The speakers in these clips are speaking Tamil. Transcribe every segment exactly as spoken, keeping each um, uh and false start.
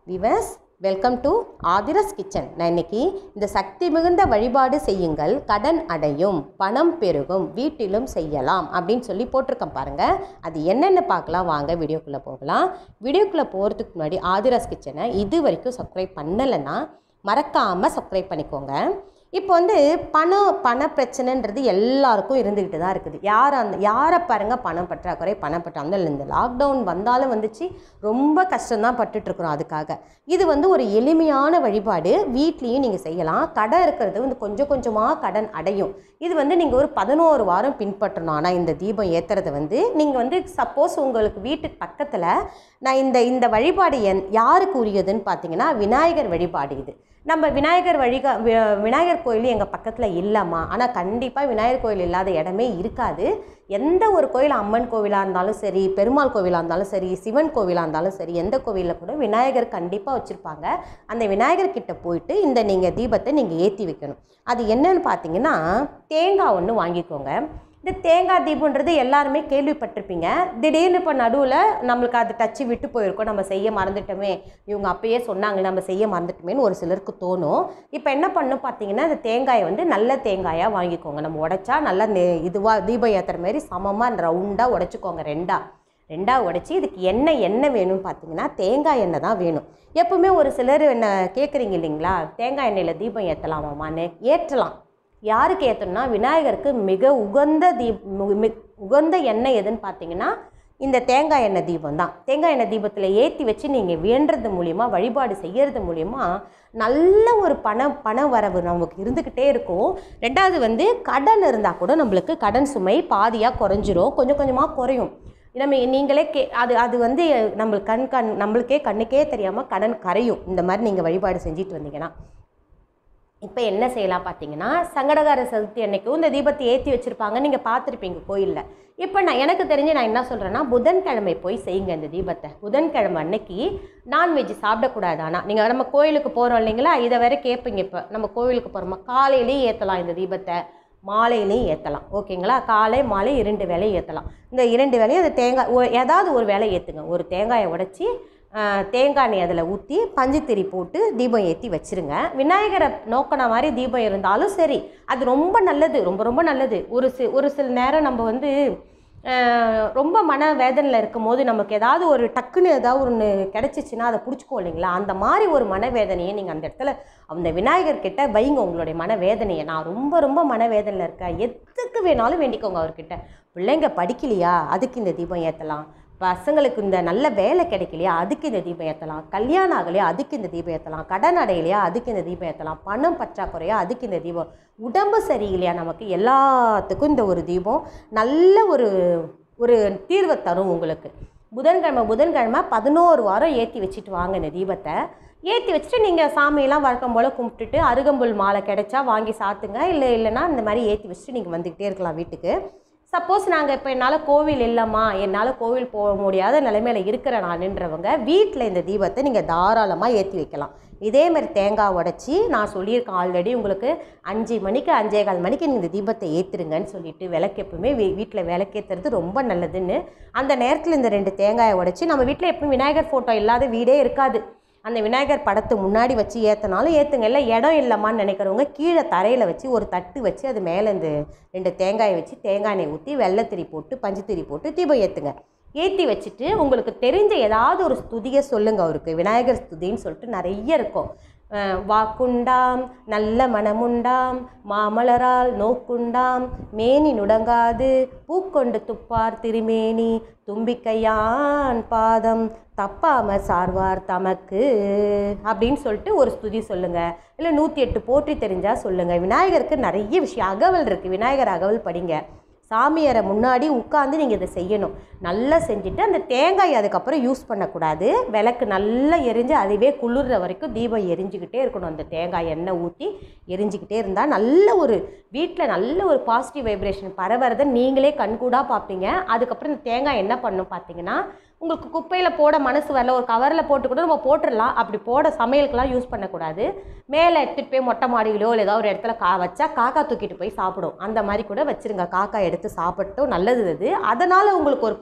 Viewers, welcome to Aadhira's kitchen. நான் இன்னைக்கு இந்த சக்தி மிகுந்த வழிபாடு செய்யுங்கள், கடன் அடையும், பணம் பெருகும், வீட்டிலும் செய்யலாம் அப்படின்னு சொல்லி போட்டிருக்கேன் பாருங்கள். அது என்னென்னு பார்க்கலாம் வாங்க, வீடியோக்குள்ளே போகலாம். வீடியோக்குள்ளே போகிறதுக்கு முன்னாடி ஆதிராஸ் கிச்சனை இது வரைக்கும் சப்ஸ்கிரைப் பண்ணலைன்னா மறக்காமல் சப்ஸ்கிரைப் பண்ணிக்கோங்க. இப்போ வந்து பணம் பண பிரச்சனைன்றது எல்லாருக்கும் இருந்துக்கிட்டு தான் இருக்குது. யார் அந்த யாரை பாருங்கள் பணம் பற்றாக்குறை பணம் பற்றாமல் இந்த லாக்டவுன் வந்தாலும் வந்துச்சு, ரொம்ப கஷ்டம்தான் பட்டுட்ருக்குறோம். அதுக்காக இது வந்து ஒரு எளிமையான வழிபாடு, வீட்லேயும் நீங்கள் செய்யலாம். கடன் இருக்கிறது வந்து கொஞ்சம் கொஞ்சமாக கடன் அடையும். இது வந்து நீங்கள் ஒரு பதினோரு வாரம் பின்பற்றணும். ஆனால் இந்த தீபம் ஏற்றுறது வந்து நீங்கள் வந்து சப்போஸ் உங்களுக்கு வீட்டுக்கு பக்கத்தில் நான் இந்த இந்த வழிபாடு என் யாருக்கு உரியதுன்னு பார்த்தீங்கன்னா விநாயகர் வழிபாடு. இது நம்ம விநாயகர் வழிகா விநாயகர் கோயில் எங்கள் பக்கத்தில் இல்லைம்மா, ஆனால் கண்டிப்பாக விநாயகர் கோயில் இல்லாத இடமே இருக்காது. எந்த ஒரு கோயில், அம்மன் கோவிலாக இருந்தாலும் சரி, பெருமாள் கோவிலாக இருந்தாலும் சரி, சிவன் கோவிலாக இருந்தாலும் சரி, எந்த கோவிலில் கூட விநாயகர் கண்டிப்பாக வச்சுருப்பாங்க. அந்த விநாயகர் கிட்ட போயிட்டு இந்த நீங்கள் தீபத்தை நீங்கள் ஏற்றி வைக்கணும். அது என்னன்னு பார்த்தீங்கன்னா தேங்காய் ஒன்று வாங்கிக்கோங்க. இந்த தேங்காய் தீபன்றது எல்லாருமே கேள்விப்பட்டிருப்பீங்க. திடீர்னு இப்போ நடுவில் நம்மளுக்கு அது டச்சு விட்டு போயிருக்கோம், நம்ம செய்ய மறந்துட்டோமே, இவங்க அப்பயே சொன்னாங்க நம்ம செய்ய மறந்துட்டோமேன்னு ஒரு சிலருக்கு தோணும். இப்போ என்ன பண்ணணும் பார்த்தீங்கன்னா, இந்த தேங்காயை வந்து நல்ல தேங்காயாக வாங்கிக்கோங்க. நம்ம உடைச்சா நல்லா இதுவாக தீபம் ஏற்றுற மாதிரி சமமாக ரவுண்டாக உடைச்சிக்கோங்க. ரெண்டா ரெண்டாக உடைச்சி இதுக்கு எண்ணெய் எண்ணெய் வேணும்னு பார்த்தீங்கன்னா தேங்காய் எண்ணெய் தான் வேணும். எப்பவுமே ஒரு சிலர் என்ன கேட்குறீங்க இல்லைங்களா, தேங்காய் எண்ணெயில் தீபம் ஏற்றலாமான்னு. ஏற்றலாம். யாருக்கு ஏற்றணும்னா விநாயகருக்கு மிக உகந்த தீப் உகந்த எண்ணெய் எதுன்னு பார்த்தீங்கன்னா இந்த தேங்காய் எண்ணெய் தீபம் தான். தேங்காய் எண்ணெய் தீபத்தில் ஏற்றி வச்சு நீங்கள் வேண்டுறது மூலிமா, வழிபாடு செய்கிறது மூலிமா நல்ல ஒரு பண பண வரவு நமக்கு இருந்துக்கிட்டே இருக்கும். ரெண்டாவது வந்து கடன் இருந்தால் கூட நம்மளுக்கு கடன் சுமை பாதியாக குறைஞ்சிரும், கொஞ்சம் கொஞ்சமாக குறையும். நம்ம நீங்களே கே அது அது வந்து நம்மளுக்கு கண் கண் நம்மளுக்கே கண்ணுக்கே தெரியாமல் கடன் கரையும். இந்த மாதிரி நீங்கள் வழிபாடு செஞ்சுட்டு வந்தீங்கன்னா. இப்போ என்ன செய்யலாம் பார்த்தீங்கன்னா, சங்கடகார சதுர்த்தி அன்னைக்கும் இந்த தீபத்தை ஏற்றி வச்சுருப்பாங்க, நீங்கள் பார்த்துருப்பீங்க கோயிலில். இப்போ நான் எனக்கு தெரிஞ்சு நான் என்ன சொல்கிறேன்னா, புதன்கிழமை போய் செய்யுங்க இந்த தீபத்தை. புதன்கிழமை அன்னைக்கு நான்வெஜ் சாப்பிடக்கூடாது. ஆனால் நீங்கள் நம்ம கோயிலுக்கு போகிறோம் இல்லைங்களா, இதை வேற கேட்பீங்க. இப்போ நம்ம கோயிலுக்கு போகிறோமா, காலையிலேயே ஏற்றலாம் இந்த தீபத்தை, மாலையிலையும் ஏற்றலாம். ஓகேங்களா, காலை மாலை இரண்டு வேலையும் ஏற்றலாம். இந்த இரண்டு வேலையும் அந்த தேங்காய் ஏதாவது ஒரு வேலை ஏற்றுங்க. ஒரு தேங்காயை உடைச்சி தேங்காய் எண்ணெய் அதில் ஊற்றி பஞ்சுத்திரி போட்டு தீபம் ஏற்றி வச்சுருங்க. விநாயகரை நோக்கின மாதிரி தீபம் இருந்தாலும் சரி, அது ரொம்ப நல்லது, ரொம்ப ரொம்ப நல்லது. ஒரு சி ஒரு சில நேரம் நம்ம வந்து ரொம்ப மன வேதனையில் இருக்கும் போது நமக்கு ஏதாவது ஒரு டக்குன்னு ஏதாவது ஒன்று கிடச்சிச்சின்னா அதை பிடிச்சிக்கோ இல்லைங்களா, அந்த மாதிரி ஒரு மனவேதனையை நீங்கள் அந்த இடத்துல அந்த விநாயகர்கிட்ட வைங்க. உங்களுடைய மனவேதனையை, நான் ரொம்ப ரொம்ப மனவேதனையில் இருக்கேன், எதுக்கு வேணாலும் வேண்டிக்கோங்க அவர்கிட்ட. பிள்ளைங்க படிக்கலையா, அதுக்கு இந்த தீபம் ஏற்றலாம். பசங்களுக்கு இந்த நல்ல வேலை கிடைக்கலையா, அதுக்கு இந்த தீபம் ஏற்றலாம். கல்யாணம் ஆகலையா, அதுக்கு இந்த தீபம் ஏற்றலாம். கடன் அடையலையா, அதுக்கு இந்த தீபம் ஏற்றலாம். பணம் பற்றாக்குறையா, அதுக்கு இந்த தீபம். உடம்பு சரியில்லையா, நமக்கு எல்லாத்துக்கும் இந்த ஒரு தீபம் நல்ல ஒரு ஒரு தீர்வை தரும் உங்களுக்கு. புதன்கிழமை புதன்கிழமை பதினோரு வாரம் ஏற்றி வச்சுட்டு வாங்க இந்த தீபத்தை. ஏற்றி வச்சுட்டு நீங்கள் சாமியெல்லாம் வழக்கம் போல் கும்பிட்டுட்டு அருகம்புல் மாலை கிடைச்சா வாங்கி சாத்துங்க. இல்லை இல்லைன்னா இந்த மாதிரி ஏற்றி வச்சுட்டு நீங்கள் வந்துக்கிட்டே இருக்கலாம் வீட்டுக்கு. சப்போஸ் நாங்கள் இப்போ என்னால் கோவில் இல்லைம்மா, என்னால் கோவில் போக முடியாத நிலைமையில் இருக்கிற நானுன்றவங்க வீட்டில் இந்த தீபத்தை நீங்கள் தாராளமாக ஏற்றி வைக்கலாம். இதேமாதிரி தேங்காய் உடச்சி நான் சொல்லியிருக்கேன் ஆல்ரெடி உங்களுக்கு, அஞ்சு மணிக்கு அஞ்சே கால் மணிக்கு நீங்கள் இந்த தீபத்தை ஏற்றுருங்கன்னு சொல்லிட்டு, விளக்கு எப்பவுமே வீ வீட்டில் விளக்கேற்றுறது ரொம்ப நல்லதுன்னு. அந்த நேரத்தில் இந்த ரெண்டு தேங்காயை உடச்சி, நம்ம வீட்டில் எப்பவும் விநாயகர் ஃபோட்டோ இல்லாத வீடே இருக்காது, அந்த விநாயகர் படத்தை முன்னாடி வச்சு ஏற்றினாலும் ஏற்றுங்க. இல்லை இடம் இல்லைம்மான்னு நினைக்கிறவங்க கீழே தரையில் வச்சு ஒரு தட்டு வச்சு அது மேலே இந்த ரெண்டு தேங்காயை வச்சு தேங்காய் எண்ணெய் ஊற்றி வெள்ளைத்திரி போட்டு பஞ்சுத்திரி போட்டு தீபம் ஏற்றுங்க. ஏற்றி வச்சுட்டு உங்களுக்கு தெரிஞ்ச ஏதாவது ஒரு ஸ்துதியை சொல்லுங்கள் அவருக்கு. விநாயகர் ஸ்துதின்னு சொல்லிட்டு நிறைய இருக்கும். வாக்குண்டாம் நல்ல மனமுண்டாம், மாமலரால் நோக்குண்டாம், மேனி நுடங்காது பூக்கொண்டு துப்பார் திருமேனி, தும்பிக்கையான் பாதம் தப்பாம சார்வார் தமக்கு அப்படின்னு சொல்லிட்டு ஒரு ஸ்துதி சொல்லுங்கள். இல்லை நூற்றி எட்டு போற்றி தெரிஞ்சால் சொல்லுங்கள். விநாயகருக்கு நிறைய விஷயம் அகவல் இருக்குது, விநாயகர் அகவல் படிங்க. சாமியாரை முன்னாடி உட்காந்து நீங்கள் இதை செய்யணும். நல்லா செஞ்சுட்டு அந்த தேங்காய் அதுக்கப்புறம் யூஸ் பண்ணக்கூடாது. விளக்கு நல்லா எரிஞ்சு அதுவே குளிர்ற வரைக்கும் தீபம் எரிஞ்சிக்கிட்டே இருக்கணும். அந்த தேங்காய் எண்ணெய் ஊற்றி எரிஞ்சிக்கிட்டே இருந்தால் நல்ல ஒரு வீட்டில் நல்ல ஒரு பாசிட்டிவ் வைப்ரேஷன் பரவுறதை நீங்களே கண்கூடாக பார்ப்பீங்க. அதுக்கப்புறம் இந்த தேங்காய் என்ன பண்ணணும் பார்த்தீங்கன்னா, உங்களுக்கு குப்பையில் போட மனசு வரல, ஒரு கவரில் போட்டு கூட நம்ம போட்டுடலாம். அப்படி போட சமையலுக்கெல்லாம் யூஸ் பண்ணக்கூடாது. மேலே எடுத்துகிட்டு போய் மொட்டை மாடியிலோ இல்லை ஏதாவது ஒரு இடத்துல கா வச்சா காக்கா தூக்கிட்டு போய் சாப்பிடும். அந்த மாதிரி கூட வச்சுருங்க. காக்கா எடுத்து சாப்பிட்டோம் நல்லது அது. அதனால் உங்களுக்கு ஒரு பலன்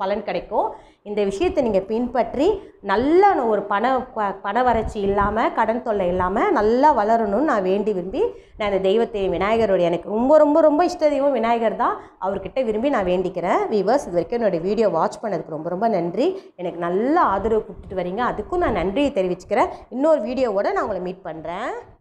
பலன் கிடைக்கும். இந்த விஷயத்தை நீங்கள் பின்பற்றி நல்ல ஒரு பண பண வறட்சி இல்லாமல் கடன் தொல்லை இல்லாமல் நல்லா வளரணும்னு நான் வேண்டி விரும்பி நான் இந்த தெய்வத்தை விநாயகருடைய எனக்கு ரொம்ப ரொம்ப ரொம்ப இஷ்ட தெய்வம் விநாயகர் தான். அவர்கிட்ட விரும்பி நான் வேண்டிக்கிறேன். வீவர்ஸ், இது வரைக்கும் என்னோடய வீடியோ வாட்ச் பண்ணதுக்கு ரொம்ப ரொம்ப நன்றி. எனக்கு நல்ல ஆதரவு கொடுத்துட்டு வரீங்க, அதுக்கும் நான் நன்றியை தெரிவிச்சுக்கிறேன். இன்னொரு வீடியோவோடு நான் உங்களை மீட் பண்ணுறேன்.